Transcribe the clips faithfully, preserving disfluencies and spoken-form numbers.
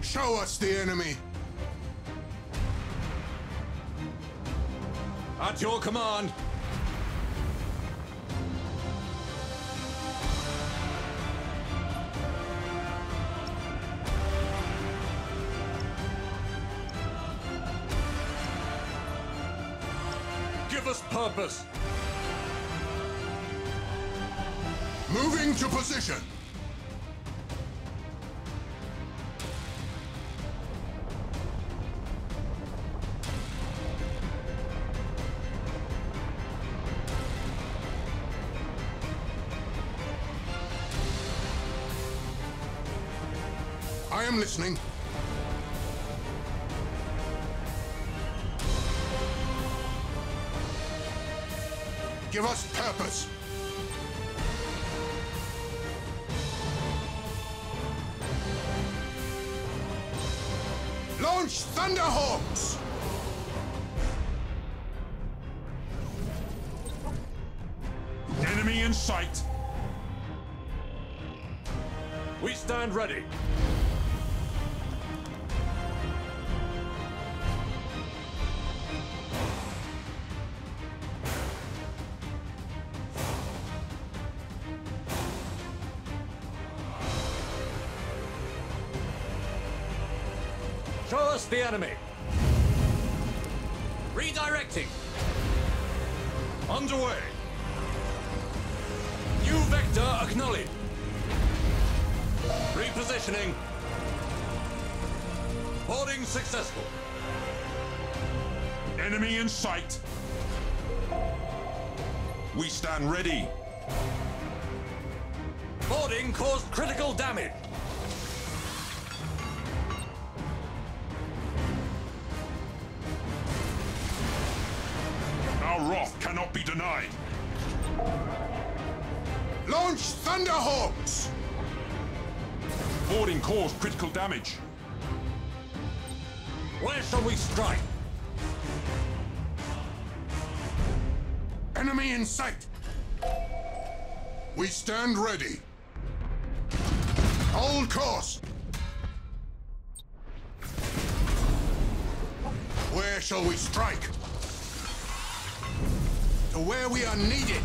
Show us the enemy. At your command. Give us purpose. Moving to position. I am listening. Give us purpose. Launch Thunderhawks! Enemy in sight. We stand ready. Show us the enemy. Redirecting. Underway. New vector acknowledged. Repositioning. Boarding successful. Enemy in sight. We stand ready. Boarding caused critical damage. Our wrath cannot be denied. Launch Thunderhawks! Boarding caused critical damage. Where shall we strike? Enemy in sight! We stand ready. Hold course! Where shall we strike? To where we are needed!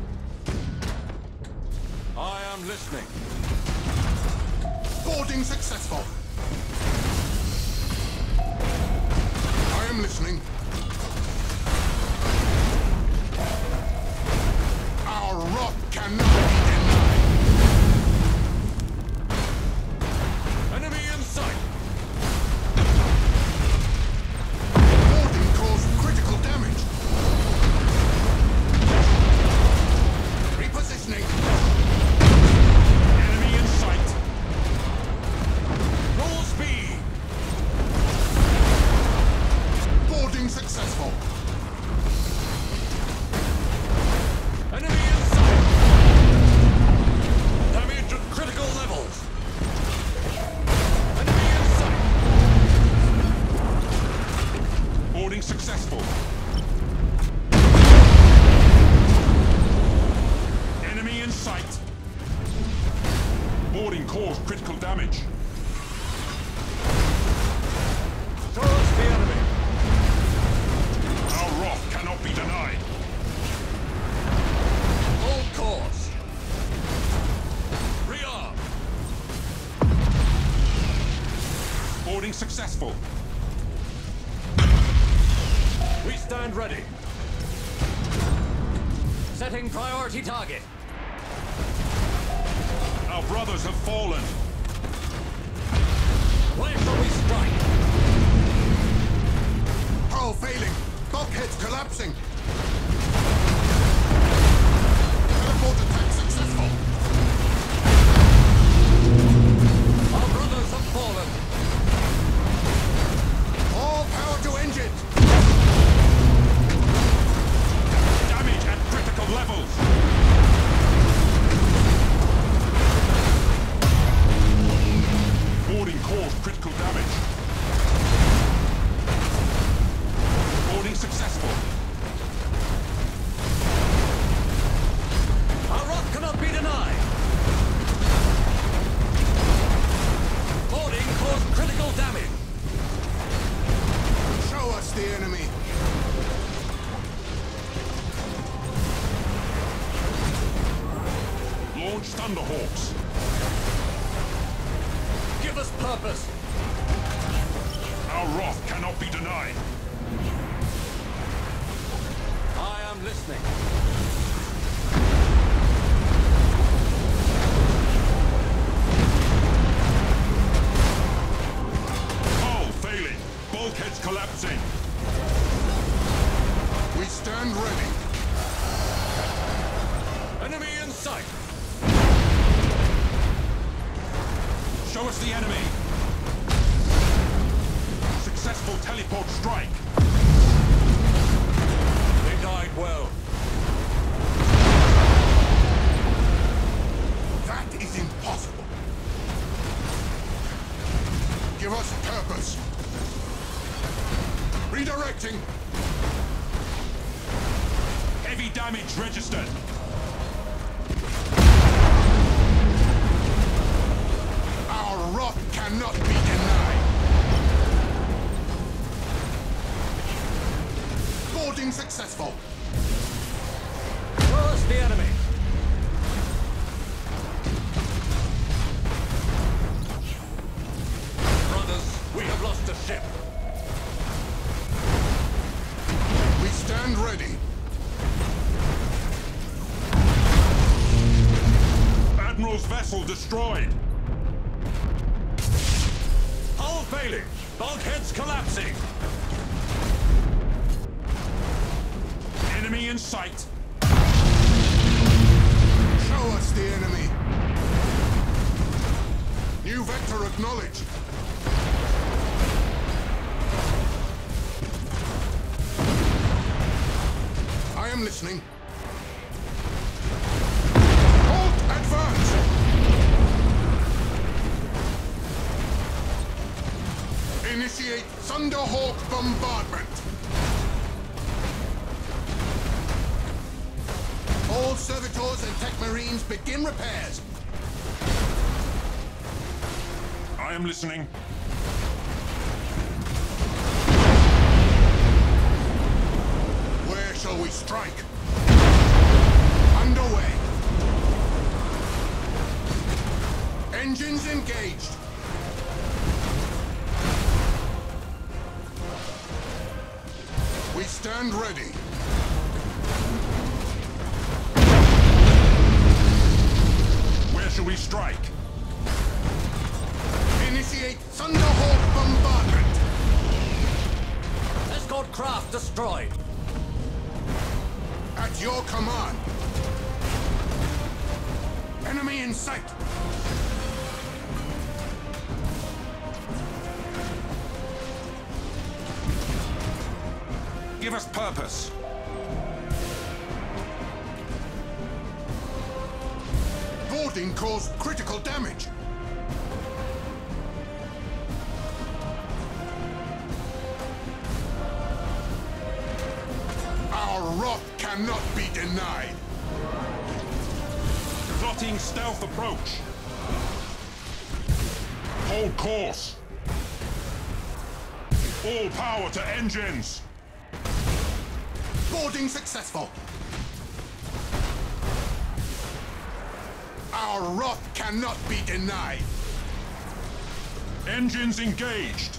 I am listening. Boarding successful! I am listening. Our rock cannot be denied! Enemy in sight! Boarding caused critical damage! Repositioning! Enemy in sight. Full speed! Boarding successful! Enemy in sight! Damage at critical levels! Enemy in sight! Boarding successful. Enemy in sight. Boarding caused critical damage. Show us the enemy! Our wrath cannot be denied. Hold course! Rearm! Boarding successful. We stand ready. Setting priority target. Our brothers have fallen. Where shall we strike? Hull failing! Bulkheads collapsing! Teleport attack successful! Our brothers have fallen. All power to engines! Damage at critical levels. Boarding caused critical damage. Boarding successful. purpose? Our wrath cannot be denied. I am listening. Hull failing. Bulkheads collapsing. We stand ready. Enemy in sight. Show us the enemy. Successful teleport strike. They died well. That is impossible. Give us purpose. Redirecting. Heavy damage registered. Our wrath cannot be denied. Boarding successful. Show us the enemy. Brothers, we have lost a ship. We stand ready. Admiral's vessel destroyed. Hull failing. Bulkheads collapsing. Enemy in sight. Show us the enemy. New vector acknowledged. I am listening. Halt! Advance! Initiate Thunderhawk bombardment. All servitors and tech marines begin repairs. I am listening. Where shall we strike? Underway. Engines engaged. We stand ready. Where shall we strike? Initiate Thunderhawk bombardment. Escort craft destroyed. At your command. Enemy in sight. Give us purpose. Boarding caused critical damage. Our wrath cannot be denied. Plotting stealth approach. Hold course. All power to engines. Boarding successful. Our wrath cannot be denied. Engines engaged.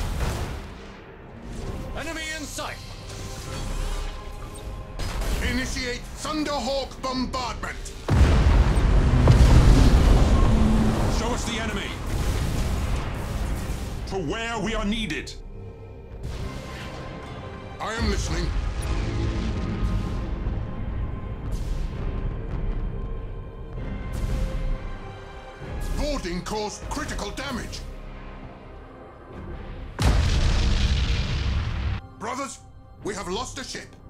Enemy in sight. Initiate Thunderhawk bombardment. Show us the enemy. To where we are needed. I am listening. Boarding caused critical damage. Brothers, we have lost a ship.